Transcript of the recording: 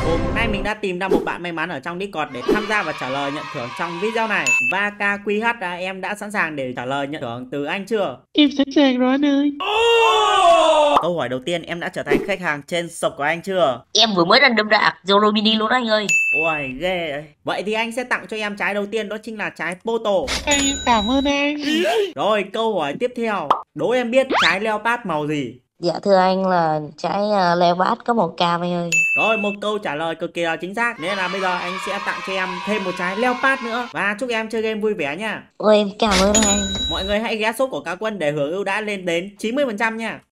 Hôm nay mình đã tìm ra một bạn may mắn ở trong Discord để tham gia và trả lời nhận thưởng trong video này. Và KQH em đã sẵn sàng để trả lời nhận thưởng từ anh chưa? Em sẵn sàng rồi anh ơi. Câu hỏi đầu tiên, em đã trở thành khách hàng trên shop của anh chưa? Em vừa mới random ra Zoro Mini luôn anh ơi. Ôi ghê đấy. Vậy thì anh sẽ tặng cho em trái đầu tiên, đó chính là trái Poto. Em cảm ơn anh. Rồi câu hỏi tiếp theo, đố em biết trái Leopard màu gì? Dạ thưa anh là trái Leopard có màu cam anh ơi. Rồi, một câu trả lời cực kỳ là chính xác. Nên là bây giờ anh sẽ tặng cho em thêm một trái Leopard nữa. Và chúc em chơi game vui vẻ nha. Ôi em cảm ơn anh. Mọi người hãy ghé shop của Cá Quân để hưởng ưu đãi lên đến 90% nha.